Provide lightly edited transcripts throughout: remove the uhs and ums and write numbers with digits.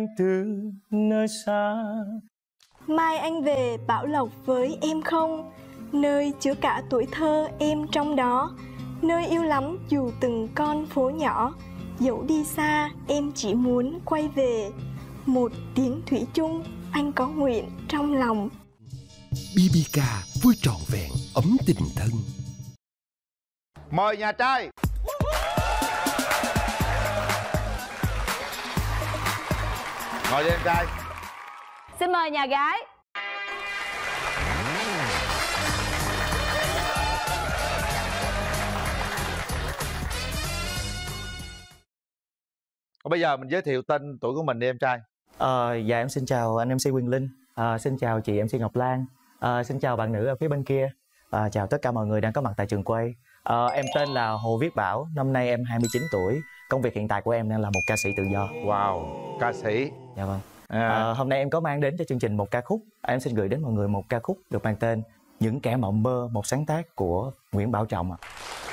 từ nơi xa. Mai anh về Bảo Lộc với em không, nơi chứa cả tuổi thơ em trong đó, nơi yêu lắm dù từng con phố nhỏ, dẫu đi xa em chỉ muốn quay về, một tiếng thủy chung anh có nguyện trong lòng. BBK vui trọn vẹn ấm tình thân. Mời nhà trai. Ngồi đi em trai. Xin mời nhà gái. Bây giờ mình giới thiệu tên tuổi của mình đi em trai. Dạ em xin chào anh MC Quyền Linh, xin chào chị MC Ngọc Lan, xin chào bạn nữ ở phía bên kia, chào tất cả mọi người đang có mặt tại trường quay. Em tên là Hồ Viết Bảo, năm nay em 29 tuổi. Công việc hiện tại của em đang là một ca sĩ tự do. Wow, ca sĩ. Dạ vâng. Hôm nay em có mang đến cho chương trình một ca khúc. Em xin gửi đến mọi người một ca khúc được mang tên Những Kẻ Mộng Mơ, một sáng tác của Nguyễn Bảo Trọng ạ.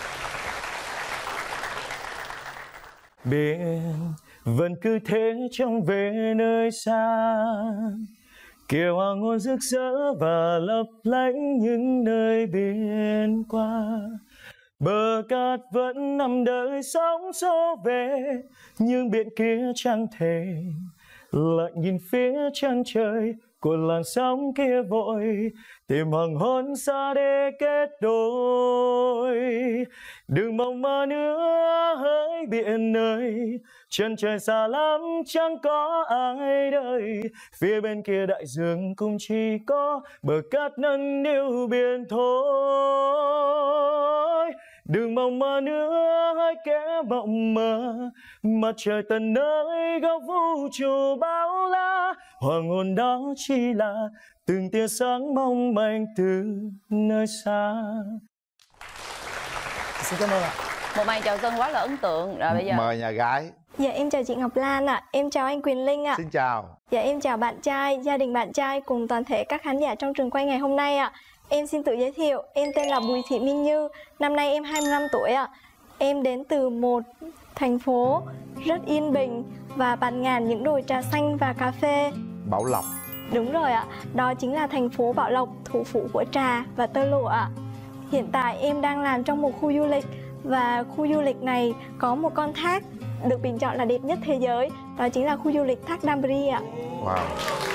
Biển vẫn cứ thế trông về nơi xa, kiều hoàng hôn rực rỡ và lấp lánh những nơi biển qua. Bờ cát vẫn nằm đợi sóng xô về, nhưng biển kia chẳng thể lại nhìn phía chân trời của làn sóng kia vội tìm hoàng hôn xa để kết đôi. Đừng mong mơ nữa hỡi biển ơi, chân trời xa lắm chẳng có ai đợi, phía bên kia đại dương cũng chỉ có bờ cát nâng niu biển thôi. Đừng mong mơ nữa hỡi kẻ mộng mơ, mặt trời tận nơi góc vũ trụ bao la, hoàng hôn đó chỉ là từng tia sáng mong manh từ nơi xa. Xin cảm ơn ạ. Một màn chào sân quá là ấn tượng. Rồi bây giờ mời nhà gái. Dạ em chào chị Ngọc Lan ạ. Em chào anh Quyền Linh ạ. Xin chào. Dạ em chào bạn trai, gia đình bạn trai cùng toàn thể các khán giả trong trường quay ngày hôm nay ạ. Em xin tự giới thiệu, em tên là Bùi Thị Minh Như, năm nay em 25 tuổi ạ. Em đến từ một thành phố rất yên bình và bạt ngàn những đồi trà xanh và cà phê. Bảo Lộc. Đúng rồi ạ, đó chính là thành phố Bảo Lộc, thủ phủ của trà và tơ lụa ạ. Hiện tại em đang làm trong một khu du lịch và khu du lịch này có một con thác được bình chọn là đẹp nhất thế giới, đó chính là khu du lịch thác Đam-ri ạ. Wow.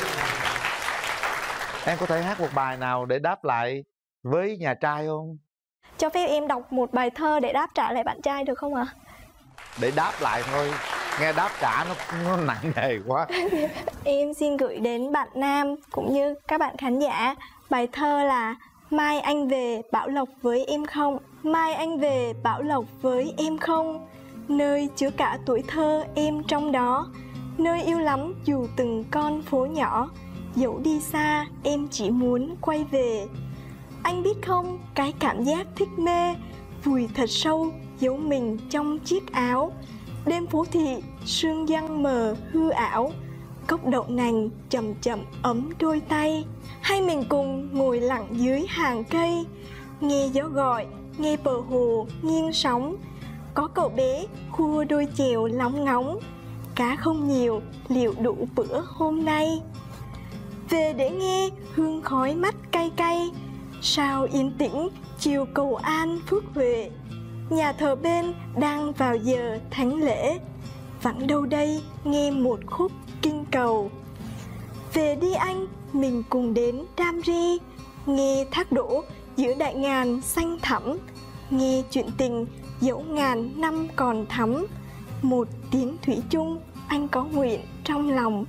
Em có thể hát một bài nào để đáp lại với nhà trai không? Cho phép em đọc một bài thơ để đáp trả lại bạn trai được không ạ? Để đáp lại thôi, nghe đáp trả nó nặng nề quá. Em xin gửi đến bạn nam cũng như các bạn khán giả bài thơ là Mai anh về Bảo Lộc với em không. Mai anh về Bảo Lộc với em không, nơi chứa cả tuổi thơ em trong đó, nơi yêu lắm dù từng con phố nhỏ, dẫu đi xa em chỉ muốn quay về. Anh biết không, cái cảm giác thích mê vùi thật sâu giấu mình trong chiếc áo. Đêm phố thị sương giăng mờ hư ảo, cốc đậu nành chậm chậm ấm đôi tay. Hai mình cùng ngồi lặng dưới hàng cây, nghe gió gọi, nghe bờ hồ nghiêng sóng. Có cậu bé khua đôi chèo lóng ngóng, cá không nhiều liệu đủ bữa hôm nay. Về để nghe hương khói mắt cay cay, sao yên tĩnh chiều cầu an phước huệ. Nhà thờ bên đang vào giờ thánh lễ, vắng đâu đây nghe một khúc kinh cầu. Về đi anh, mình cùng đến Đam-ri, nghe thác đổ giữa đại ngàn xanh thẳm, nghe chuyện tình dẫu ngàn năm còn thắm, một tiếng thủy chung anh có nguyện trong lòng.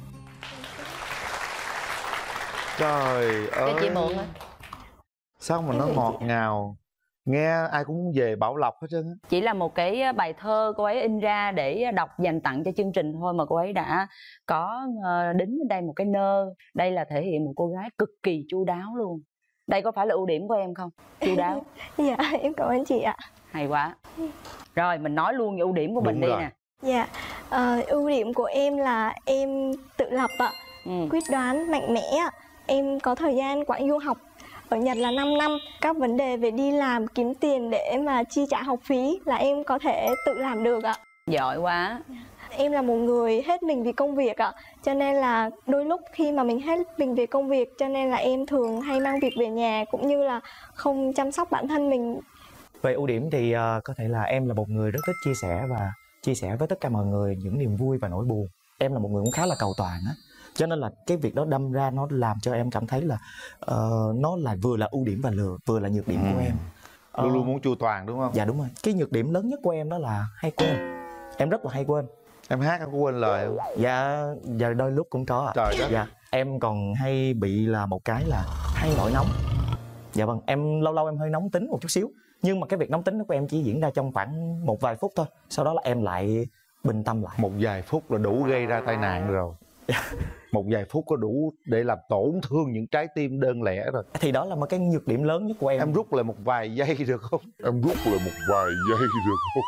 Trời ơi, cho chị mượn á. sao mà nó ngọt ngào, nghe ai cũng muốn về Bảo Lộc hết trơn á. Chỉ là một cái bài thơ cô ấy in ra để đọc dành tặng cho chương trình thôi mà cô ấy đã có đính ở đây một cái nơ. Đây là thể hiện một cô gái cực kỳ chu đáo luôn. Đây có phải là ưu điểm của em không? Chu đáo. Dạ em cảm ơn chị ạ. Hay quá. Rồi mình nói luôn ưu điểm của mình đi nè. Dạ, ưu điểm của em là em tự lập ạ, quyết đoán, mạnh mẽ ạ. Em có thời gian quãng du học ở Nhật là 5 năm. Các vấn đề về đi làm, kiếm tiền để mà chi trả học phí là em có thể tự làm được ạ. Giỏi quá. em là một người hết mình vì công việc ạ. Cho nên là đôi lúc khi mà mình hết mình vì công việc, cho nên là em thường hay mang việc về nhà, cũng như là không chăm sóc bản thân mình. Về ưu điểm thì có thể là em là một người rất thích chia sẻ và chia sẻ với tất cả mọi người những niềm vui và nỗi buồn. Em là một người cũng khá là cầu toàn á, cho nên là cái việc đó đâm ra nó làm cho em cảm thấy là nó là vừa là ưu điểm và vừa là nhược điểm của em. Luôn luôn muốn chu toàn đúng không? Dạ đúng rồi. Cái nhược điểm lớn nhất của em đó là hay quên. Em rất là hay quên. Em hát em có quên lời không? Dạ đôi lúc cũng có ạ. Trời đất. Dạ em còn hay bị là một cái là hay nổi nóng. Dạ vâng, em lâu lâu em hơi nóng tính một chút xíu. Nhưng mà cái việc nóng tính của em chỉ diễn ra trong khoảng một vài phút thôi. Sau đó là em lại bình tâm lại. Một vài phút là đủ gây ra tai nạn rồi. Một vài phút có đủ để làm tổn thương những trái tim đơn lẻ rồi. Thì đó là một cái nhược điểm lớn nhất của em. Em rút lại một vài giây được không? Em rút lại một vài giây được không?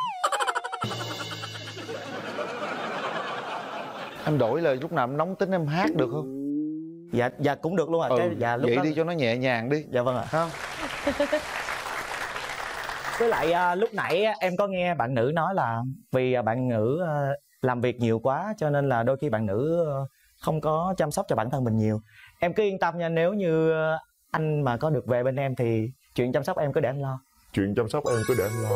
Em đổi lời lúc nào em nóng tính em hát được không? Dạ cũng được luôn ạ. Dạ, lúc vậy đó... đi cho nó nhẹ nhàng đi. Dạ vâng ạ. Không? Với lại lúc nãy em có nghe bạn nữ nói là vì bạn nữ làm việc nhiều quá cho nên là đôi khi bạn nữ không có chăm sóc cho bản thân mình nhiều. Em cứ yên tâm nha, nếu như anh mà có được về bên em thì chuyện chăm sóc em cứ để anh lo. Chuyện chăm sóc em cứ để anh lo.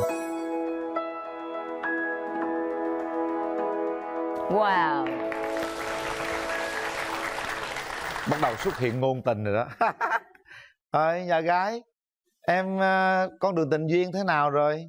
Wow. Bắt đầu xuất hiện ngôn tình rồi đó. Ơi nhà gái, em con đường tình duyên thế nào rồi?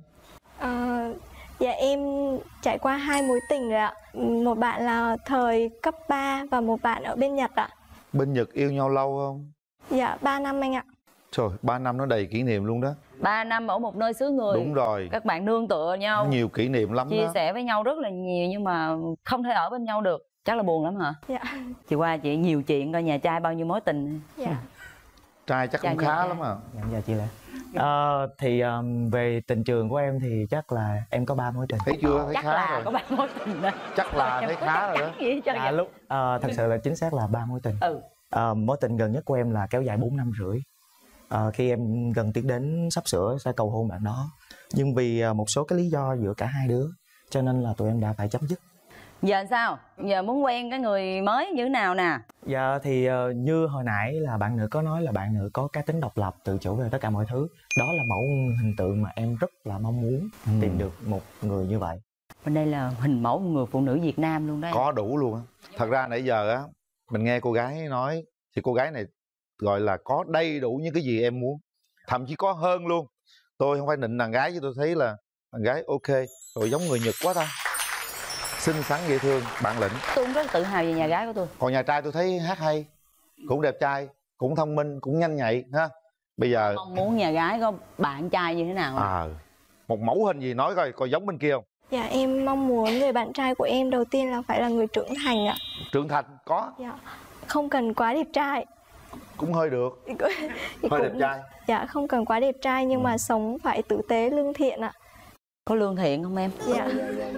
Dạ em trải qua 2 mối tình rồi ạ. Một bạn là thời cấp 3 và một bạn ở bên Nhật ạ. Bên Nhật yêu nhau lâu không? Dạ 3 năm anh ạ. Trời, 3 năm nó đầy kỷ niệm luôn đó. 3 năm ở một nơi xứ người. Đúng rồi. Các bạn nương tựa nhau, nhiều kỷ niệm lắm chia đó. sẻ với nhau rất là nhiều, nhưng mà không thể ở bên nhau được. Chắc là buồn lắm hả? Dạ. Chị qua chị nhiều chuyện coi nhà trai bao nhiêu mối tình. Dạ. Trai chắc Trai cũng khá nhà lắm à. Dạ, dạ chị Lệ. Thì về tình trường của em thì chắc là em có 3 mối tình. Thấy chưa? Thấy Chắc khá là rồi. có 3 mối tình đó. Chắc là thấy khá rồi đó. Gì cho vậy? Lúc thật sự là chính xác là 3 mối tình. Mối tình gần nhất của em là kéo dài 4 năm rưỡi. Khi em gần tiến đến sắp sửa sẽ cầu hôn bạn đó, nhưng vì một số cái lý do giữa cả hai đứa cho nên là tụi em đã phải chấm dứt. Giờ sao? Giờ muốn quen cái người mới như thế nào nè? Dạ thì như hồi nãy là bạn nữ có nói là bạn nữ có cá tính độc lập, tự chủ về tất cả mọi thứ. Đó là mẫu hình tượng mà em rất là mong muốn tìm được một người như vậy. Bên đây là hình mẫu người phụ nữ Việt Nam luôn đấy. Có đủ luôn á. Thật ra nãy giờ á mình nghe cô gái nói thì cô gái này gọi là có đầy đủ những cái gì em muốn, thậm chí có hơn luôn. Tôi không phải nịnh đàn gái chứ tôi thấy là đàn gái ok rồi, giống người Nhật quá ta, xinh xắn dễ thương, bản lĩnh. Tôi cũng rất tự hào về nhà gái của tôi. Còn nhà trai tôi thấy hát hay, cũng đẹp trai, cũng thông minh, cũng nhanh nhạy ha. Bây giờ Mong muốn nhà gái có bạn trai như thế nào? một mẫu hình gì nói coi giống bên kia không? Dạ em mong muốn người bạn trai của em đầu tiên là phải là người trưởng thành ạ. Trưởng thành có. Dạ. Không cần quá đẹp trai. Cũng hơi được. Thì hơi đẹp trai. Dạ không cần quá đẹp trai nhưng mà sống phải tử tế lương thiện ạ. Có lương thiện không em? Dạ.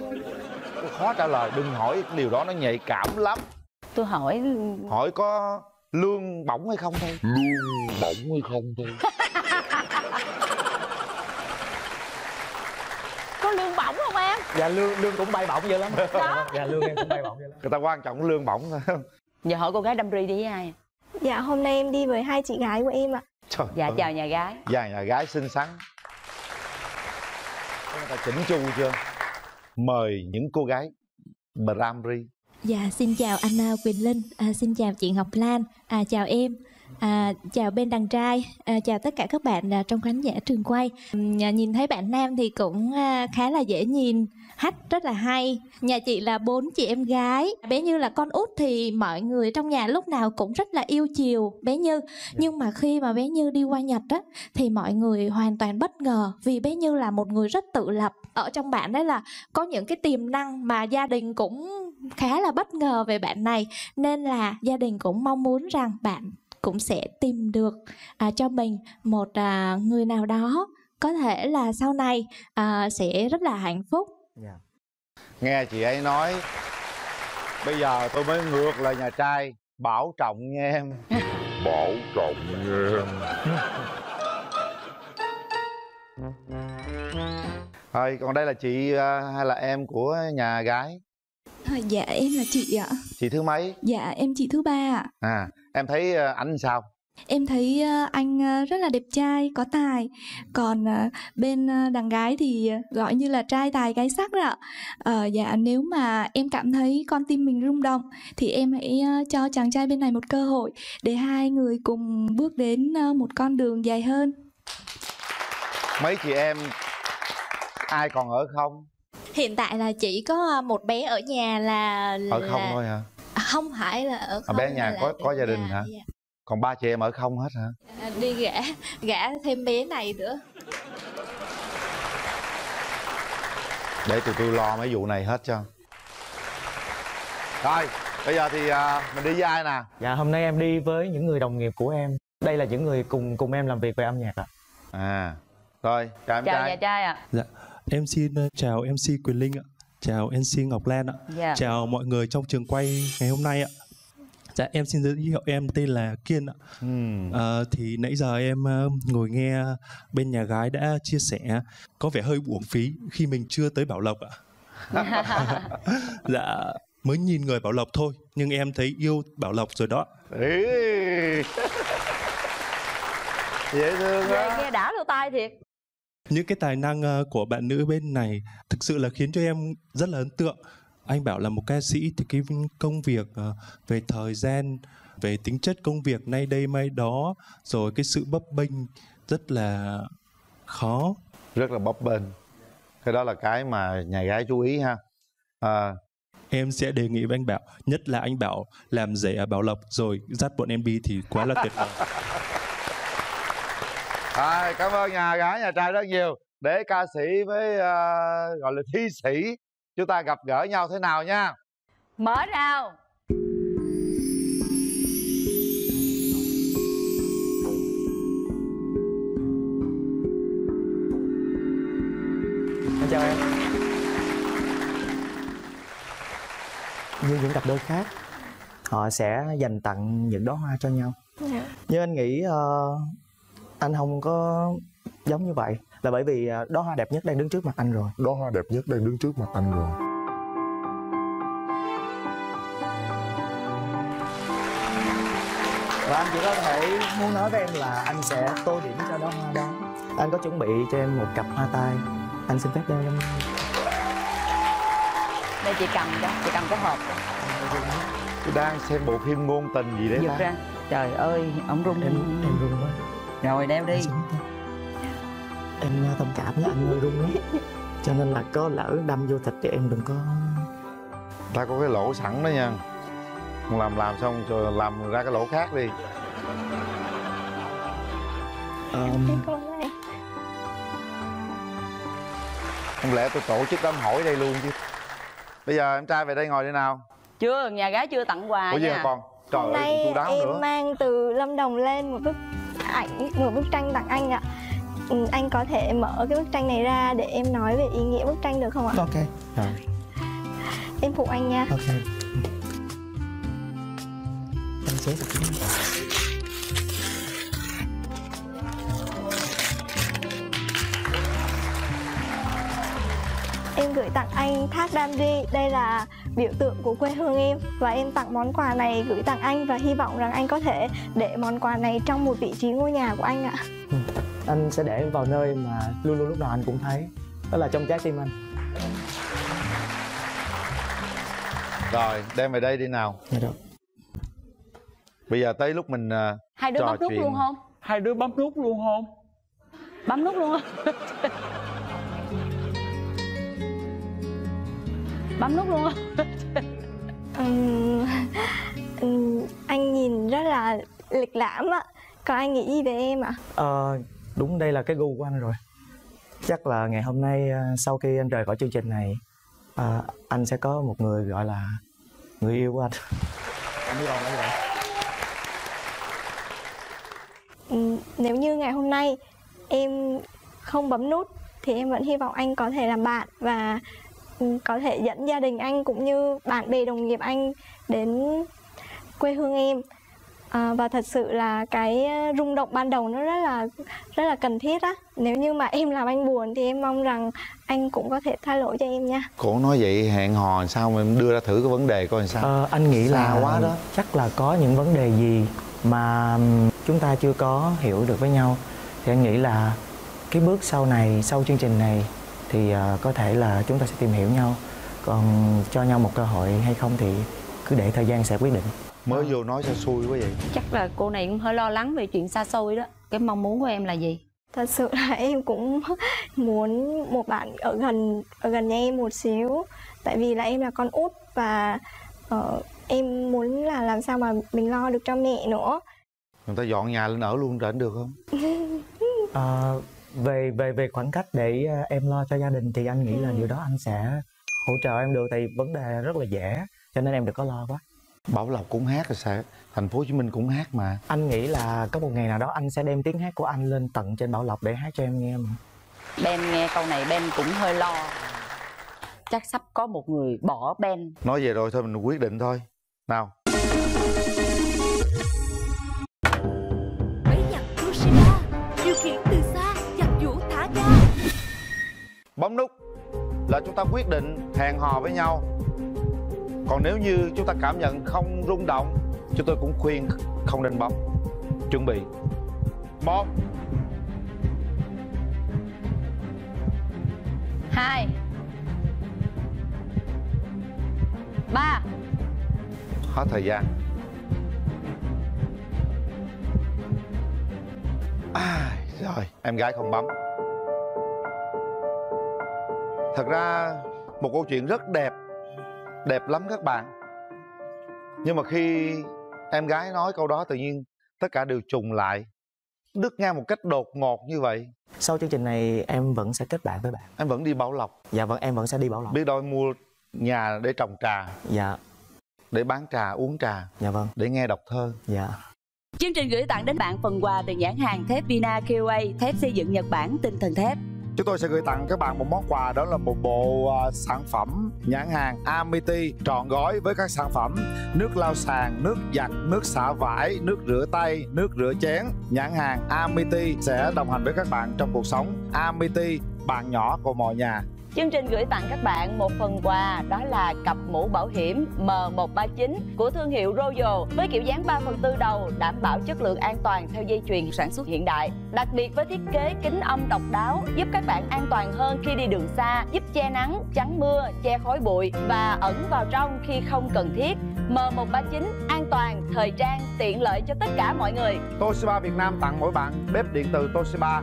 Khó trả lời, đừng hỏi điều đó, nó nhạy cảm lắm. Tôi hỏi có lương bổng hay không thôi. Lương bổng hay không thôi. có lương bổng không em? Dạ lương cũng bay bổng dữ lắm. Dạ lương em cũng bay bổng dữ lắm. Người ta quan trọng lương bổng thôi. Giờ hỏi cô gái đâm ri đi với ai? Dạ hôm nay em đi với 2 chị gái của em ạ. Trời dạ ơi. chào nhà gái. Dạ nhà gái xinh xắn. Người ta chỉnh chu chưa? Mời những cô gái Bramri. Dạ xin chào anh Quỳnh Linh, xin chào chị Ngọc Lan, chào em, chào bên đàn trai, chào tất cả các bạn trong khán giả trường quay. Nhìn thấy bạn nam thì cũng khá là dễ nhìn, hát rất là hay. Nhà chị là 4 chị em gái, bé Như là con út thì mọi người trong nhà lúc nào cũng rất là yêu chiều bé Như. Nhưng mà khi mà bé Như đi qua Nhật á thì mọi người hoàn toàn bất ngờ, vì bé Như là một người rất tự lập. Ở trong bạn đấy là có những cái tiềm năng mà gia đình cũng khá là bất ngờ về bạn này, nên là gia đình cũng mong muốn rằng bạn cũng sẽ tìm được cho mình một người nào đó có thể là sau này sẽ rất là hạnh phúc. Nghe chị ấy nói, bây giờ tôi mới ngược lại nhà trai, bảo trọng nha em. Bảo trọng nha em. Thôi còn đây là chị hay là em của nhà gái? Dạ em là chị ạ. Chị thứ mấy? Dạ em chị thứ 3 ạ. À, em thấy ảnh sao? Em thấy anh rất là đẹp trai, có tài. Còn bên đàn gái thì gọi như là trai tài gái sắc đó ạ. Dạ nếu mà em cảm thấy con tim mình rung động thì em hãy cho chàng trai bên này một cơ hội để hai người cùng bước đến một con đường dài hơn. Mấy chị em ai còn ở không? Hiện tại là chỉ có một bé ở nhà là Ở không thôi hả? Không phải là ở không. Bé nhà có gia đình hả? Dạ. Còn 3 chị em ở không hết hả? Đi gả thêm bé này nữa. Để tụi tôi lo mấy vụ này hết cho. Rồi, bây giờ thì mình đi với ai nè? Dạ, hôm nay em đi với những người đồng nghiệp của em. Đây là những người cùng em làm việc về âm nhạc ạ. À, rồi, chào em Chào trai. nhà trai ạ. Dạ, em xin chào MC Quyền Linh ạ. Chào MC Ngọc Lan ạ. Dạ. Chào mọi người trong trường quay ngày hôm nay ạ. Dạ, em xin giới thiệu em tên là Kiên ạ. Thì nãy giờ em ngồi nghe bên nhà gái đã chia sẻ có vẻ hơi uổng phí khi mình chưa tới Bảo Lộc ạ. Dạ, mới nhìn người Bảo Lộc thôi nhưng em thấy yêu Bảo Lộc rồi đó. Dễ thương Nghe, đó. nghe đã lỗ tai thiệt. Những cái tài năng của bạn nữ bên này thực sự là khiến cho em rất là ấn tượng. Anh bảo là một ca sĩ thì cái công việc về thời gian, về tính chất công việc nay đây mai đó, rồi cái sự bấp bênh rất là khó. Rất là bấp bênh. Cái đó là cái mà nhà gái chú ý ha. Em sẽ đề nghị với anh Bảo, nhất là anh Bảo làm rể ở Bảo Lộc rồi dắt bọn em đi thì quá là tuyệt vời. Cảm ơn nhà gái nhà trai rất nhiều. Để ca sĩ với gọi là thi sĩ chúng ta gặp gỡ nhau thế nào nha. Mở rào. Chào em. Như những cặp đôi khác, họ sẽ dành tặng những đóa hoa cho nhau. Nhưng anh nghĩ anh không có giống như vậy, là bởi vì đóa hoa đẹp nhất đang đứng trước mặt anh rồi. Đóa hoa đẹp nhất đang đứng trước mặt anh rồi. Và anh chỉ có thể muốn nói với em là anh sẽ tô điểm cho đóa hoa đó. Anh có chuẩn bị cho em một cặp hoa tai. Anh xin phép đeo em. Đây chị cầm cho, chị cầm cái hộp. Tôi đang xem bộ phim ngôn tình gì đấy Giật ta? ra. Trời ơi, ông rung. Em run quá. Rồi đeo đi. Em thông cảm với anh hơi run lắm. Cho nên là có lỡ đâm vô thịt thì em đừng có. Ta có cái lỗ sẵn đó nha. Làm xong rồi làm ra cái lỗ khác đi. Không lẽ tôi tổ chức đám hỏi đây luôn chứ. Bây giờ em trai về đây ngồi đi nào. Chưa, nhà gái chưa tặng quà Ủa gì nha. hả con? Trời Hôm ơi, nay chu đáo em nữa. mang từ Lâm Đồng lên một bức ảnh, một bức tranh tặng anh ạ. Anh có thể mở cái bức tranh này ra để em nói về ý nghĩa bức tranh được không ạ? Ok. Rồi. Em phụ anh nha. Ok. Anh xé thật. Em gửi tặng anh thác Đam Ri. Đây là biểu tượng của quê hương em. Và em tặng món quà này gửi tặng anh. Và hy vọng rằng anh có thể để món quà này trong một vị trí ngôi nhà của anh ạ. Anh sẽ để vào nơi mà luôn luôn lúc nào anh cũng thấy. Đó là trong trái tim anh. Rồi, đem về đây đi nào. Dạ được. Bây giờ tới lúc mình Hai đứa trò bấm nút chuyện. luôn không? Hai đứa bấm nút luôn không? Bấm nút luôn không? Bấm nút luôn không? Anh nhìn rất là lịch lãm ạ. Còn anh nghĩ gì về em ạ? Đúng, đây là cái gu của anh rồi. Chắc là ngày hôm nay sau khi anh rời khỏi chương trình này, anh sẽ có một người gọi là người yêu của anh. Anh hy vọng là như vậy. Nếu như ngày hôm nay em không bấm nút thì em vẫn hy vọng anh có thể làm bạn và có thể dẫn gia đình anh cũng như bạn bè đồng nghiệp anh đến quê hương em. Và thật sự là cái rung động ban đầu nó rất là cần thiết á. Nếu như mà em làm anh buồn thì em mong rằng anh cũng có thể tha lỗi cho em nha. Cổ nói vậy hẹn hò sao mà em đưa ra thử cái vấn đề coi làm sao. Anh nghĩ là quá đó. Chắc là có những vấn đề gì mà chúng ta chưa có hiểu được với nhau. Thì anh nghĩ là cái bước sau này, sau chương trình này thì có thể là chúng ta sẽ tìm hiểu nhau. Còn cho nhau một cơ hội hay không thì cứ để thời gian sẽ quyết định. Mới vô nói sao xui quá vậy. Chắc là cô này cũng hơi lo lắng về chuyện xa xôi đó. Cái mong muốn của em là gì? Thật sự là em cũng muốn một bạn ở gần nhà em một xíu. Tại vì là em là con út và em muốn là làm sao mà mình lo được cho mẹ nữa. Người ta dọn nhà lên ở luôn rảnh được không? Về khoảng cách để em lo cho gia đình thì anh nghĩ là điều đó anh sẽ hỗ trợ em được. Tại vì vấn đề rất là dễ, cho nên em đừng có lo quá. Bảo Lộc cũng hát rồi sao? Thành phố Hồ Chí Minh cũng hát mà. Anh nghĩ là có một ngày nào đó anh sẽ đem tiếng hát của anh lên tận trên Bảo Lộc để hát cho em nghe mà. Ben nghe câu này Ben cũng hơi lo. Chắc sắp có một người bỏ Ben. Nói về rồi thôi mình quyết định thôi. Nào. Máy giặt Toshiba điều khiển từ xa, giặt giũ thả ga. Bấm nút là chúng ta quyết định hẹn hò với nhau. Còn nếu như chúng ta cảm nhận không rung động, chúng tôi cũng khuyên không nên bấm. Chuẩn bị 1 2 3. Hết thời gian. Rồi, em gái không bấm. Thật ra một câu chuyện rất đẹp, đẹp lắm các bạn. Nhưng mà khi em gái nói câu đó tự nhiên tất cả đều trùng lại, đứt ngang một cách đột ngột như vậy. Sau chương trình này em vẫn sẽ kết bạn với bạn. Em vẫn đi Bảo Lộc? Dạ vâng, em vẫn sẽ đi Bảo Lộc. Biết đâu em mua nhà để trồng trà? Dạ. Để bán trà, uống trà? Dạ vâng. Để nghe đọc thơ? Dạ. Chương trình gửi tặng đến bạn phần quà từ nhãn hàng thép Vina QA, thép xây dựng Nhật Bản, tinh thần thép. Chúng tôi sẽ gửi tặng các bạn một món quà, đó là một bộ sản phẩm nhãn hàng Amity trọn gói với các sản phẩm nước lau sàn, nước giặt, nước xả vải, nước rửa tay, nước rửa chén. Nhãn hàng Amity sẽ đồng hành với các bạn trong cuộc sống. Amity, bạn nhỏ của mọi nhà. Chương trình gửi tặng các bạn một phần quà, đó là cặp mũ bảo hiểm M139 của thương hiệu Royal với kiểu dáng 3/4 đầu, đảm bảo chất lượng an toàn theo dây chuyền sản xuất hiện đại. Đặc biệt với thiết kế kính âm độc đáo, giúp các bạn an toàn hơn khi đi đường xa, giúp che nắng, chắn mưa, che khói bụi và ẩn vào trong khi không cần thiết. M139 an toàn, thời trang, tiện lợi cho tất cả mọi người. Toshiba Việt Nam tặng mỗi bạn bếp điện từ Toshiba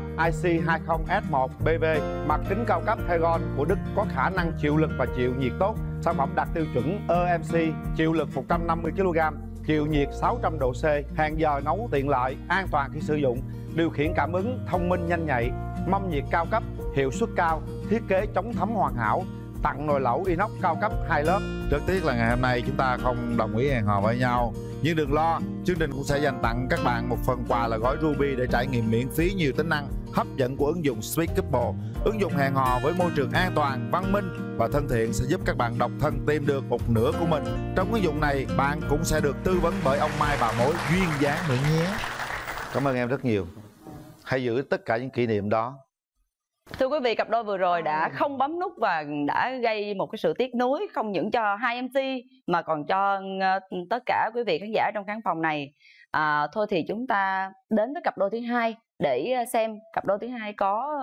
IC20S1 BV mặt kính cao cấp Hegon của Đức, có khả năng chịu lực và chịu nhiệt tốt. Sản phẩm đạt tiêu chuẩn EMC, chịu lực 150 kg, chịu nhiệt 600 độ C, hàng giờ nấu tiện lợi, an toàn khi sử dụng, điều khiển cảm ứng thông minh nhanh nhạy, mâm nhiệt cao cấp, hiệu suất cao, thiết kế chống thấm hoàn hảo. Tặng nồi lẩu inox cao cấp 2 lớp. Rất tiếc là ngày hôm nay chúng ta không đồng ý hẹn hò với nhau, nhưng đừng lo, chương trình cũng sẽ dành tặng các bạn một phần quà là gói Ruby để trải nghiệm miễn phí nhiều tính năng hấp dẫn của ứng dụng Sweet Couple. Ứng dụng hẹn hò với môi trường an toàn, văn minh và thân thiện sẽ giúp các bạn độc thân tìm được một nửa của mình. Trong ứng dụng này, bạn cũng sẽ được tư vấn bởi ông Mai bà mối duyên dáng nữa nhé. Cảm ơn em rất nhiều. Hãy giữ tất cả những kỷ niệm đó. Thưa quý vị, cặp đôi vừa rồi đã không bấm nút và đã gây một cái sự tiếc nuối không những cho hai MC mà còn cho tất cả quý vị khán giả trong khán phòng này. Thôi thì chúng ta đến với cặp đôi thứ hai để xem cặp đôi thứ hai có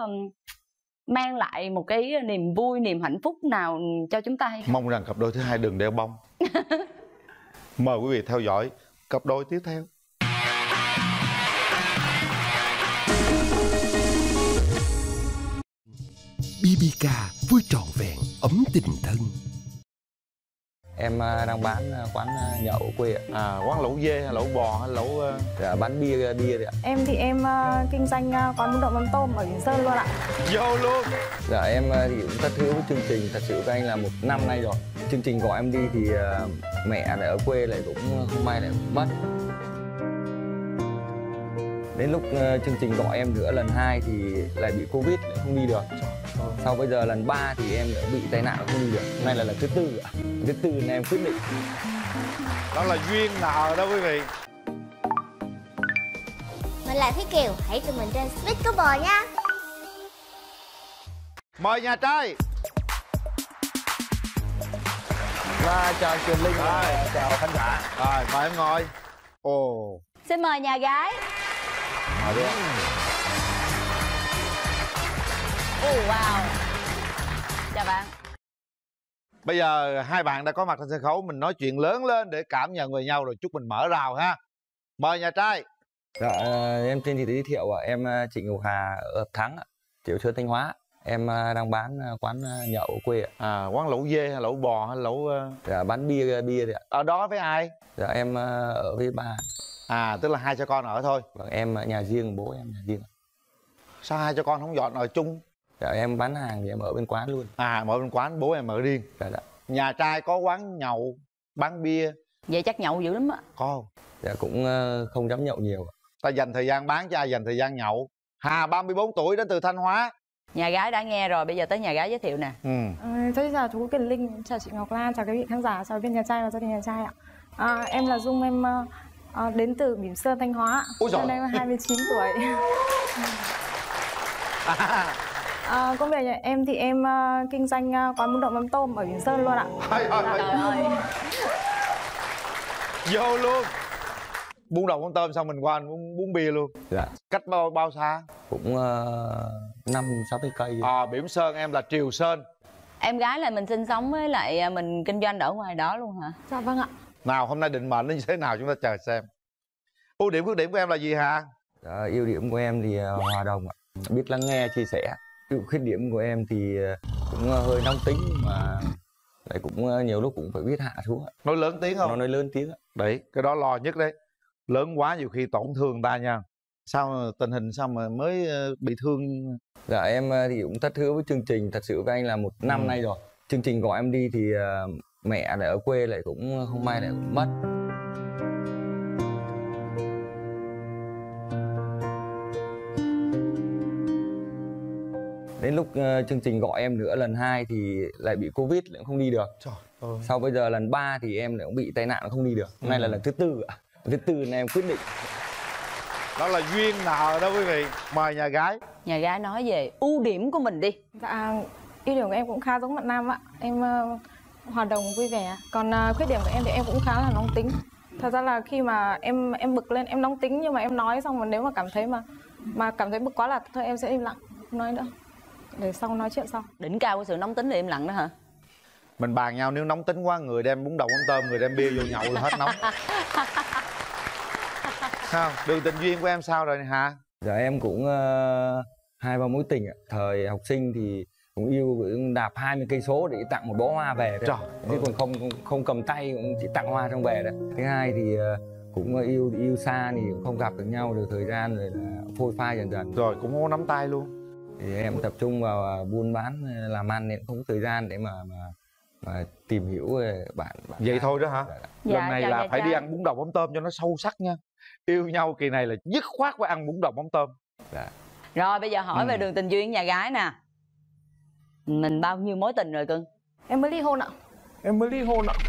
mang lại một cái niềm vui, niềm hạnh phúc nào cho chúng ta hay không? Mong rằng cặp đôi thứ hai đừng đeo bông. Mời quý vị theo dõi cặp đôi tiếp theo. BBK vui trọn vẹn, ấm tình thân. Em đang bán quán nhậu ở quê ạ. Quán lẩu dê hay lẩu bò hay lẩu... Dạ, bán bia đấy ạ. Em thì em kinh doanh quán bún đậu mắm tôm ở Bình Sơn luôn ạ. Vô luôn. Dạ, em thì cũng rất hữu với chương trình, thật sự với anh là 1 năm nay rồi. Chương trình gọi em đi thì mẹ lại ở quê lại cũng không may lại mất. Đến lúc chương trình gọi em nữa lần 2 thì lại bị Covid, lại không đi được. Sau bây giờ lần 3 thì em đã bị tai nạn không đi được. Hôm nay là lần thứ 4 ạ. Thứ 4 nên em quyết định. Đó là duyên nợ đó quý vị. Mình là Thúy Kiều, hãy tụi mình trên Sweet Couple nha. Mời nhà trai. Và chào Truyền Linh. Rồi, chào khán giả. Rồi, mời em ngồi. Ồ. Xin mời nhà gái. Ngồi đi. Wow. Chào bạn. Bây giờ hai bạn đã có mặt trên sân khấu, mình nói chuyện lớn lên để cảm nhận về nhau rồi chút mình mở rào ha. Mời nhà trai. Dạ, em tên thì giới thiệu ạ. Em Trịnh Ngọc Hà ở Hợp Thắng, Triệu Sơn, Thanh Hóa. Em đang bán quán nhậu ở quê ạ. À, quán lẩu dê hay lẩu bò hay lẩu... Dạ, bán bia đấy ạ. Ở đó với ai? Dạ, em ở với ba. À, tức là hai cha con ở thôi. Vâng, em nhà riêng, bố em nhà riêng. Sao hai cha con không dọn ở chung? Dạ, em bán hàng thì em ở bên quán luôn. À, ở bên quán, bố em ở riêng. Dạ, dạ. Nhà trai có quán nhậu, bán bia. Vậy chắc nhậu dữ lắm á. Có không? Dạ, cũng không dám nhậu nhiều. Ta dành thời gian bán cho ai dành thời gian nhậu. Hà 34 tuổi đến từ Thanh Hóa. Nhà gái đã nghe rồi, bây giờ tới nhà gái giới thiệu nè. Tôi chào chú Kiều Linh, chào chị Ngọc Lan, chào quý vị khán giả, chào bên nhà trai và gia đình nhà trai ạ. Em là Dung, em đến từ Bỉm Sơn, Thanh Hóa. Năm nay em 29 tuổi. Công việc nhà em thì em kinh doanh quán bún đậu mắm tôm ở Bỉm Sơn luôn ạ. Trời ơi. Vô luôn. Bún đậu mắm tôm xong mình qua bún bia luôn. Dạ. Cách bao xa? Cũng 5-6 cây. Bỉm Sơn, em là Triều Sơn. Em gái là mình sinh sống với lại mình kinh doanh ở ngoài đó luôn hả? Dạ vâng ạ. Nào, hôm nay định mệnh nó như thế nào chúng ta chờ xem. Ưu điểm khuyết điểm của em là gì hả? Dạ, ưu điểm của em thì hòa đồng ạ, biết lắng nghe chia sẻ. Khuyết điểm của em thì cũng hơi nóng tính mà lại cũng nhiều lúc cũng phải biết hạ xuống. Nói lớn tiếng không? Nó nói lớn tiếng. Đấy, cái đó lo nhất đấy. Lớn quá nhiều khi tổn thương ta nha. Sao tình hình sao mà mới bị thương? Dạ, em thì cũng thất hứa với chương trình thật sự với anh là 1 năm nay rồi. Chương trình gọi em đi thì mẹ lại ở quê lại cũng không may lại cũng mất. Đến lúc chương trình gọi em nữa lần 2 thì lại bị Covid lại không đi được. Trời ơi. Sau bây giờ lần 3 thì em lại cũng bị tai nạn không đi được. Hôm nay là lần thứ 4 ạ. Thứ 4 này em quyết định. Đó là duyên nợ đó quý vị. Mời nhà gái. Nhà gái nói về ưu điểm của mình đi. Dạ, ưu điểm của em cũng khá giống bạn nam ạ. Em hòa đồng vui vẻ. Còn khuyết điểm của em thì em cũng khá là nóng tính. Thật ra là khi mà em bực lên, em nóng tính nhưng mà em nói xong mà nếu mà cảm thấy bực quá là thôi em sẽ im lặng, không nói nữa. Để xong nói chuyện sau. Đỉnh cao của sự nóng tính là im lặng đó hả? Mình bàn nhau nếu nóng tính quá, người đem bún đậu mắm tôm, người đem bia vô nhậu là hết nóng. Sao? Đường tình duyên của em sao rồi hả? Dạ, em cũng 2-3 mối tình ạ. Thời học sinh thì cũng yêu đạp 20 cây số để tặng một bó hoa về đấy. Chứ còn không cầm tay, cũng chỉ tặng hoa trong về đấy. Thứ hai thì cũng yêu xa thì cũng không gặp được nhau được thời gian rồi là phôi phai dần dần. Rồi cũng không có nắm tay luôn. Thì em tập trung vào buôn bán làm ăn nên không có thời gian để mà tìm hiểu về bạn. Vậy thôi đó hả? Dạ, lần này là phải đi ăn bún đậu mắm tôm cho nó sâu sắc nha. Yêu nhau kỳ này là dứt khoát phải ăn bún đậu mắm tôm. Dạ. Rồi bây giờ hỏi về đường tình duyên nhà gái nè. Mình bao nhiêu mối tình rồi cưng? Em mới ly hôn ạ. Em mới ly hôn ạ.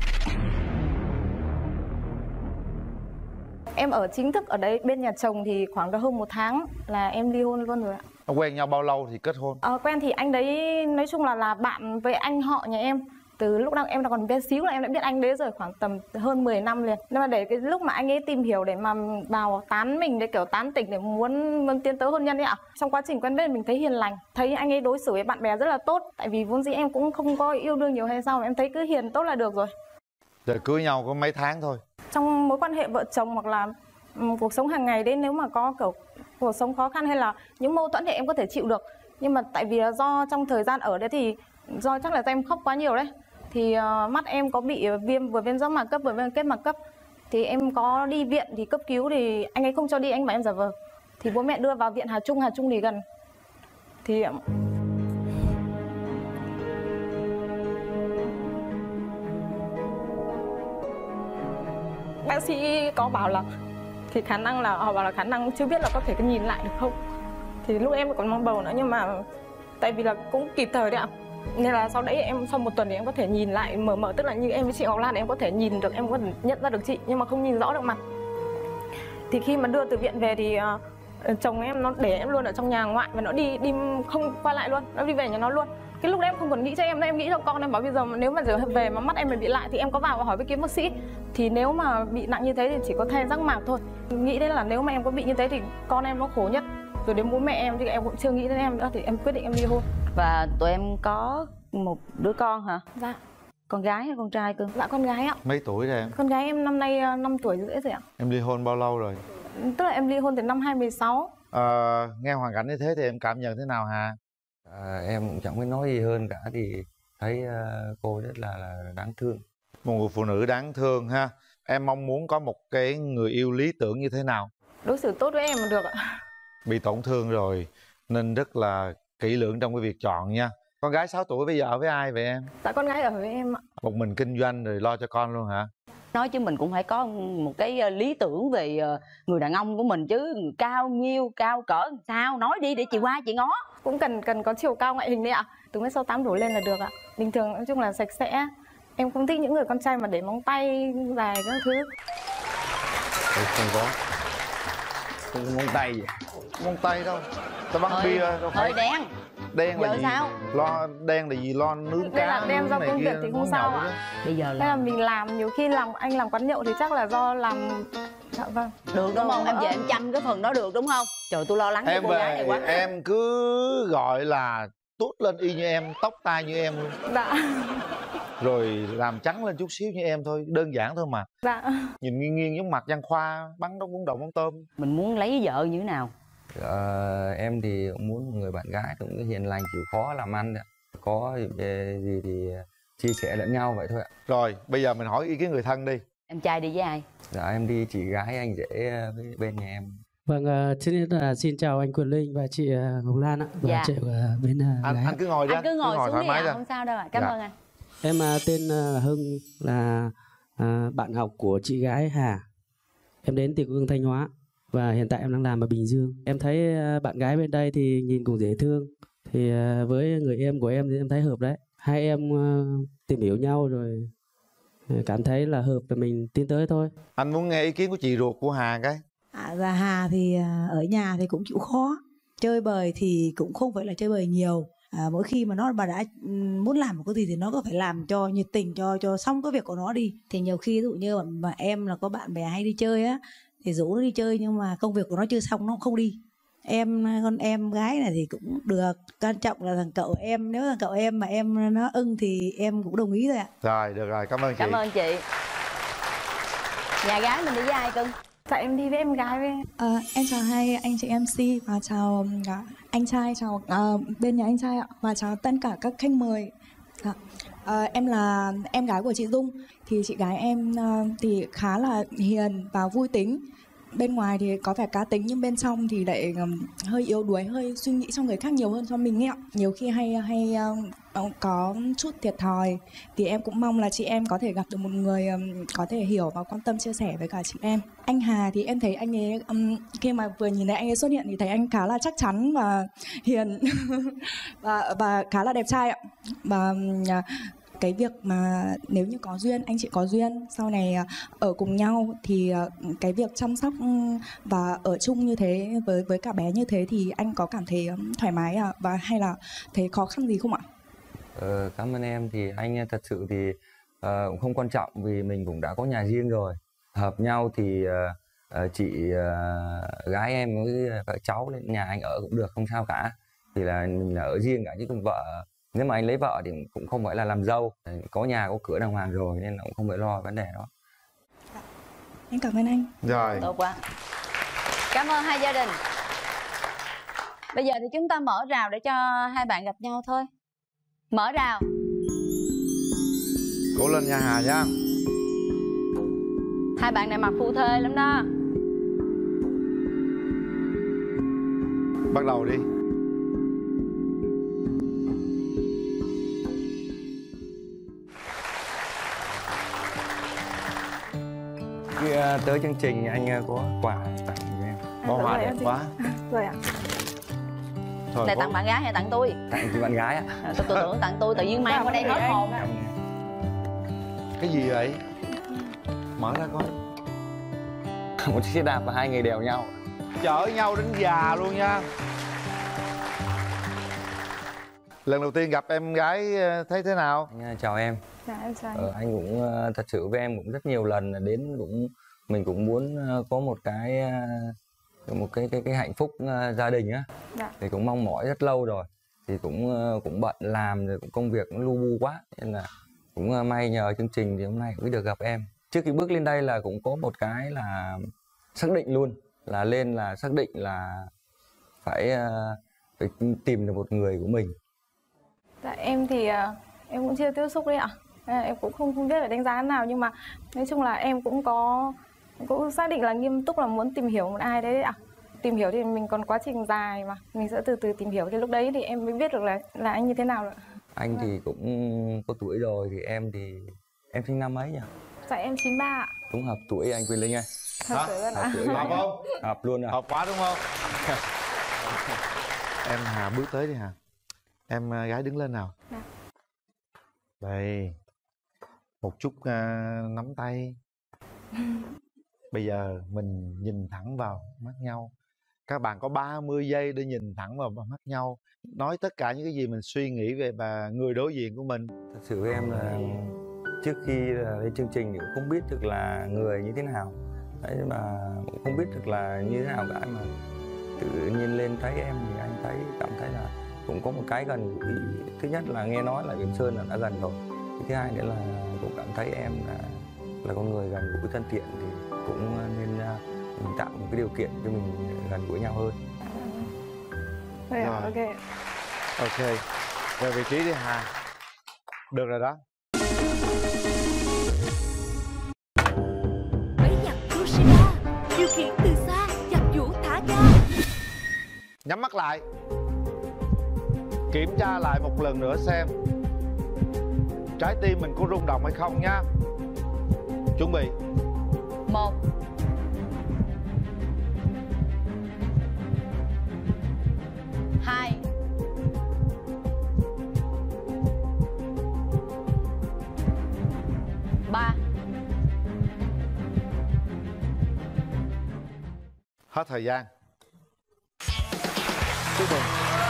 Em ở chính thức ở đấy bên nhà chồng thì khoảng được hơn 1 tháng là em ly hôn luôn rồi ạ. Quen nhau bao lâu thì kết hôn? Quen thì anh đấy nói chung là bạn với anh họ nhà em. Từ lúc nào em còn bé xíu là em đã biết anh đấy rồi, khoảng tầm hơn 10 năm liền. Nhưng mà để cái lúc mà anh ấy tìm hiểu để mà vào tán mình, để kiểu tán tỉnh để muốn tiến tới hôn nhân ấy ạ. Trong quá trình quen biết mình thấy hiền lành, thấy anh ấy đối xử với bạn bè rất là tốt. Tại vì vốn dĩ em cũng không có yêu đương nhiều hay sao, mà em thấy cứ hiền tốt là được rồi. Rồi cưới nhau có mấy tháng thôi. Trong mối quan hệ vợ chồng hoặc là cuộc sống hàng ngày đấy, nếu mà có kiểu cuộc sống khó khăn hay là những mâu thuẫn thì em có thể chịu được. Nhưng mà tại vì là do trong thời gian ở đấy thì do chắc là em khóc quá nhiều đấy, thì mắt em có bị vừa viêm rác mạc cấp vừa viêm kết mạc cấp. Thì em có đi viện thì cấp cứu thì anh ấy không cho đi, anh bảo em giả vờ. Thì bố mẹ đưa vào viện Hà Trung thì gần. Thì bác sĩ có bảo là thì khả năng là họ bảo là khả năng chưa biết là có thể nhìn lại được không. Thì lúc em còn mang bầu nữa, nhưng mà tại vì là cũng kịp thời đấy ạ. Nên là sau đấy em sau 1 tuần thì em có thể nhìn lại mở, tức là như em với chị Ngọc Lan em có thể nhìn được, em có thể nhận ra được chị nhưng mà không nhìn rõ được mặt. Thì khi mà đưa từ viện về thì chồng em nó để em luôn ở trong nhà ngoại và nó đi không quay lại luôn, nó đi về nhà nó luôn. Cái lúc đấy em không còn nghĩ cho em nữa, em nghĩ cho con em. Bảo bây giờ nếu mà giờ về mà mắt em bị lại thì em có vào và hỏi với kiếm bác sĩ, thì nếu mà bị nặng như thế thì chỉ có thay răng mạc thôi. Nghĩ đến là nếu mà em có bị như thế thì con em nó khổ nhất, rồi đến bố mẹ em thì em cũng chưa nghĩ đến em nữa, thì em quyết định em ly hôn. Và tụi em có một đứa con hả? Dạ. Con gái hay con trai cưng? Dạ con gái ạ. Mấy tuổi rồi em? Con gái em năm nay 5 tuổi rưỡi rồi ạ. Em ly hôn bao lâu rồi? Tức là em ly hôn từ năm 2016. Nghe hoàn cảnh như thế thì em cảm nhận thế nào Hà? Em cũng chẳng biết nói gì hơn cả, thì thấy cô rất là đáng thương. Một người phụ nữ đáng thương ha. Em mong muốn có một cái người yêu lý tưởng như thế nào? Đối xử tốt với em mà được ạ. Bị tổn thương rồi nên rất là kỹ lưỡng trong cái việc chọn nha. Con gái 6 tuổi bây giờ ở với ai vậy em? Dạ con gái ở với em ạ. Một mình kinh doanh rồi lo cho con luôn hả? Nói chứ mình cũng phải có một cái lý tưởng về người đàn ông của mình chứ. Người cao nhiêu, cao cỡ sao, nói đi để chị qua chị ngó. Cũng cần có chiều cao ngoại hình đấy ạ. Từ 1m68 đổ lên là được ạ. Bình thường nói chung là sạch sẽ. Em không thích những người con trai mà để móng tay dài các thứ. Không có móng tay gì. Móng tay đâu. Tao bắn bia đâu phải. Hơi đen. Đen là giờ gì? sao? Lo đen là gì? Lo nướng cá. Đây là đen do công việc thì không sao ạ. Bây giờ là mình làm, nhiều khi anh làm quán nhậu thì chắc là do làm. Dạ vâng. Được đúng không? Em về em chăm cái phần đó được đúng không? Trời tôi lo lắng cho cô gái này quá. Em cứ gọi là tốt lên y như em, tóc tai như em luôn. Dạ. Rồi làm trắng lên chút xíu như em thôi, đơn giản thôi mà. Dạ. Nhìn nghiêng nghiêng giống mặt Văn Khoa bắn đống bún đậu mắm tôm. Mình muốn lấy vợ như thế nào? Em thì cũng muốn một người bạn gái cũng hiền lành, chịu khó làm ăn, có gì thì chia sẻ lẫn nhau vậy thôi ạ. Rồi bây giờ mình hỏi ý kiến người thân đi. Em trai đi với ai? Dạ em đi chị gái anh rể bên nhà em. Vâng, trước hết là xin chào anh Quyền Linh và chị Ngọc Lan ạ. Và chị bên gái. Anh cứ ngồi đi. Anh cứ ngồi xuống thoải đi mái ạ, không sao đâu ạ. Cảm ơn anh. Em tên là Hưng, là bạn học của chị gái Hà. Em đến từ quê Thanh Hóa và hiện tại em đang làm ở Bình Dương. Em thấy bạn gái bên đây thì nhìn cũng dễ thương. Thì với người em của em thì em thấy hợp đấy. Hai em tìm hiểu nhau rồi cảm thấy là hợp và mình tiến tới thôi. Anh muốn nghe ý kiến của chị ruột của Hà cái. Và Hà thì ở nhà thì cũng chịu khó. Chơi bời thì cũng không phải là chơi bời nhiều. Mỗi khi mà nó đã muốn làm một cái gì thì nó có phải làm cho nhiệt tình, cho xong cái việc của nó đi. Thì nhiều khi ví dụ như mà em là có bạn bè hay đi chơi á, thì rủ nó đi chơi nhưng mà công việc của nó chưa xong nó không đi. Con em gái này thì cũng được, quan trọng là thằng cậu em, nếu thằng cậu em mà em nó ưng thì em cũng đồng ý rồi ạ. Rồi được rồi, cảm ơn chị. Cảm ơn chị. Nhà gái mình đi với ai cưng? Dạ em đi với em gái với. Em chào hai anh chị MC và chào anh trai, chào bên nhà anh trai ạ, và chào tất cả các khách mời. Em là em gái của chị Dung. Thì chị gái em thì khá là hiền và vui tính. Bên ngoài thì có vẻ cá tính nhưng bên trong thì lại hơi yếu đuối, hơi suy nghĩ cho người khác nhiều hơn cho mình ấy ạ. Nhiều khi hay có chút thiệt thòi. Thì em cũng mong là chị em có thể gặp được một người có thể hiểu và quan tâm chia sẻ với cả chị em. Anh Hà thì em thấy anh ấy khi mà vừa nhìn thấy anh ấy xuất hiện thì thấy anh khá là chắc chắn và hiền và khá là đẹp trai ạ. Và cái việc mà nếu như có duyên, anh chị có duyên sau này ở cùng nhau thì cái việc chăm sóc và ở chung như thế với cả bé như thế thì anh có cảm thấy thoải mái và hay là thấy khó khăn gì không ạ? Cảm ơn em. Thì anh thật sự thì cũng không quan trọng vì mình cũng đã có nhà riêng rồi. Hợp nhau thì chị gái em với vợ cháu lên nhà anh ở cũng được, không sao cả. Thì là mình là ở riêng cả chứ không vợ. Nếu mà anh lấy vợ thì cũng không phải là làm dâu, có nhà có cửa đàng hoàng rồi nên cũng không phải lo vấn đề đó. Em cảm ơn anh. Rồi. Tốt quá. Cảm ơn hai gia đình. Bây giờ thì chúng ta mở rào để cho hai bạn gặp nhau thôi. Mở rào. Cố lên nha Hà nha. Hai bạn này mặc phu thê lắm đó. Bắt đầu đi. Khi tới chương trình anh có quà tặng cho em. Bó hoa đẹp quá. Rồi ạ. Này tặng bạn gái hay tặng tôi? Tặng chị bạn gái ạ. Tôi tưởng tặng tôi, tự nhiên mang qua đây hết hồn. Cái gì vậy? Mở ra coi. Một chiếc xe đạp và hai người đèo nhau. chở nhau đến già luôn nha. Lần đầu tiên gặp em gái thấy thế nào? Chào em. Dạ em chào Anh cũng thật sự với em cũng rất nhiều lần là đến mình cũng muốn có một cái hạnh phúc gia đình á. Dạ. Thì cũng mong mỏi rất lâu rồi. Thì cũng bận làm rồi cũng công việc nó lu bu quá nên là cũng may nhờ chương trình thì hôm nay cũng được gặp em. Trước khi bước lên đây là cũng có một cái là xác định luôn là lên là xác định là phải tìm được một người của mình. Dạ em thì em cũng chưa tiếp xúc đấy ạ. Em cũng không biết phải đánh giá thế nào, nhưng mà nói chung là em cũng xác định là nghiêm túc là muốn tìm hiểu một ai đấy ạ. Tìm hiểu thì mình còn quá trình dài mà mình sẽ từ từ tìm hiểu, thì lúc đấy thì em mới biết được là anh như thế nào rồi. Anh thì cũng có tuổi rồi, thì em sinh năm mấy nhỉ? Dạ em 93 ạ. Đúng hợp tuổi anh Quyền Linh ơi. Hợp tuổi luôn ạ. Hợp không? Hợp luôn à. Hợp quá đúng không? Em Hà bước tới đi Hà. Em gái đứng lên nào. Dạ. Đây. Một chút nắm tay. Bây giờ mình nhìn thẳng vào mắt nhau. Các bạn có 30 giây để nhìn thẳng vào mắt nhau, nói tất cả những cái gì mình suy nghĩ về người đối diện của mình. Thật sự với em là trước khi lên chương trình thì cũng không biết được là người như thế nào. Đấy, mà cũng không biết được là như thế nào cả, mà tự nhiên lên thấy em thì anh cảm thấy là cũng có một cái gần gũi. Thứ nhất là nghe nói là Việt Sơn là đã gần rồi. Thứ hai nữa là cũng cảm thấy em là con người gần gũi thân thiện, thì cũng nên mình tạo một cái điều kiện cho mình gần gũi nhau hơn. Rồi, ok. Ok. Về vị trí đi Hà. Được rồi đó. Bẫy dập Kushida, điều khiển từ xa, dập vũ thả ga. Nhắm mắt lại. Kiểm tra lại một lần nữa xem trái tim mình có rung động hay không nhá. Chuẩn bị. 1 2 3. Hết thời gian. Chúc mừng.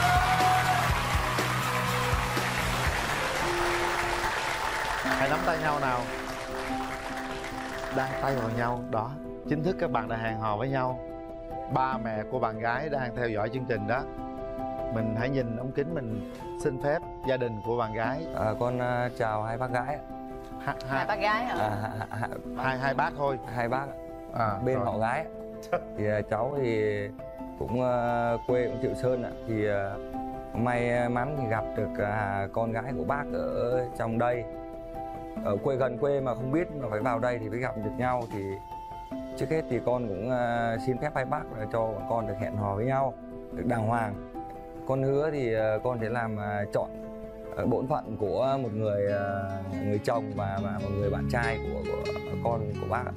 Hãy nắm tay nhau nào. Đang tay vào nhau. Đó. Chính thức các bạn đã hẹn hò với nhau. Ba mẹ của bạn gái đang theo dõi chương trình đó. Mình hãy nhìn ống kính, mình xin phép gia đình của bạn gái. Con chào hai bác gái. Hai bác gái hả? Hai bác thôi. Hai bác bên rồi. Họ gái. Thì cháu thì cũng quê cũng Triệu Sơn ạ. Thì may mắn thì gặp được con gái của bác ở trong đây. Ở quê gần quê mà không biết mà phải vào đây thì mới gặp được nhau. Thì trước hết thì con cũng xin phép hai bác là cho bọn con được hẹn hò với nhau được đàng hoàng. Con hứa thì con sẽ làm chọn bổn phận của một người chồng và một người bạn trai của con của bác ạ.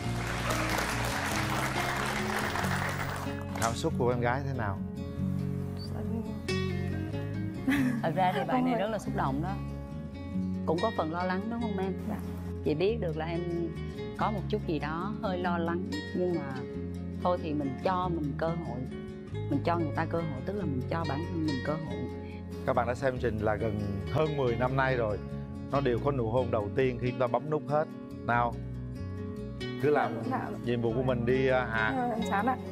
Cảm xúc của em gái thế nào? Thật ra thì bạn này rất là xúc động đó. Cũng có phần lo lắng đúng không em? Dạ. Chị biết được là em có một chút gì đó hơi lo lắng, nhưng mà thôi thì mình cho mình cơ hội, mình cho người ta cơ hội, tức là mình cho bản thân mình cơ hội. Các bạn đã xem chương trình là gần hơn 10 năm nay rồi, nó đều có nụ hôn đầu tiên khi chúng ta bấm nút hết. Nào, cứ làm nhiệm vụ của mình đi Hà. Em chán ạ.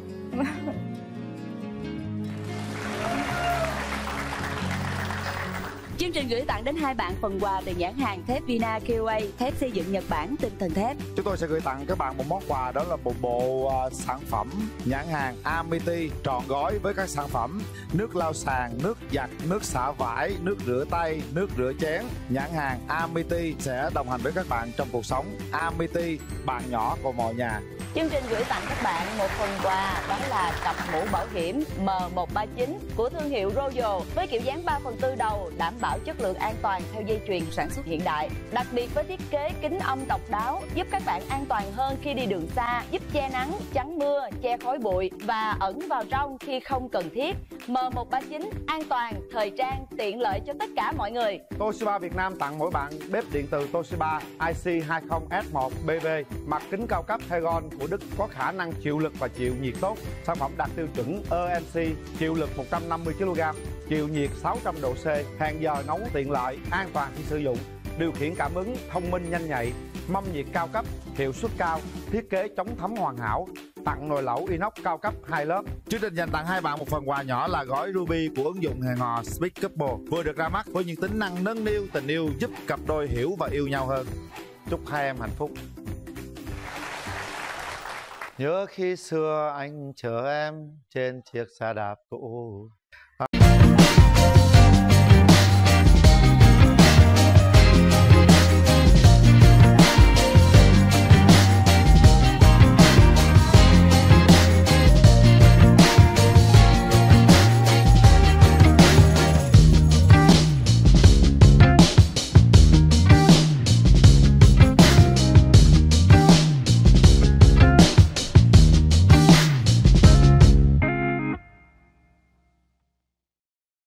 Chương trình gửi tặng đến hai bạn phần quà từ nhãn hàng thép Vina QA, thép xây dựng Nhật Bản, tinh thần thép. Chúng tôi sẽ gửi tặng các bạn một món quà, đó là một bộ sản phẩm nhãn hàng Amity trọn gói với các sản phẩm nước lau sàn, nước giặt, nước xả vải, nước rửa tay, nước rửa chén. Nhãn hàng Amity sẽ đồng hành với các bạn trong cuộc sống. Amity, bạn nhỏ của mọi nhà. Chương trình gửi tặng các bạn một phần quà, đó là cặp mũ bảo hiểm M139 của thương hiệu Royal với kiểu dáng 3/4 đầu, đảm bảo bảo chất lượng an toàn theo dây chuyền sản xuất hiện đại. Đặc biệt với thiết kế kính âm độc đáo giúp các bạn an toàn hơn khi đi đường xa, giúp che nắng, chắn mưa, che khói bụi và ẩn vào trong khi không cần thiết. M139 an toàn, thời trang, tiện lợi cho tất cả mọi người. Toshiba Việt Nam tặng mỗi bạn bếp điện từ Toshiba IC20S1BB mặt kính cao cấp Hegon của Đức có khả năng chịu lực và chịu nhiệt tốt. Sản phẩm đạt tiêu chuẩn EMC, chịu lực 150 kg, chịu nhiệt 600 độ C, hẹn giờ nấu tiện lợi, an toàn khi sử dụng, điều khiển cảm ứng thông minh nhanh nhạy, mâm nhiệt cao cấp, hiệu suất cao, thiết kế chống thấm hoàn hảo, tặng nồi lẩu inox cao cấp 2 lớp. Chương trình dành tặng hai bạn một phần quà nhỏ là gói Ruby của ứng dụng hẹn hò Speed Couple vừa được ra mắt với những tính năng nâng niu tình yêu giúp cặp đôi hiểu và yêu nhau hơn. Chúc hai em hạnh phúc. Nhớ khi xưa anh chở em trên chiếc xe đạp cũ,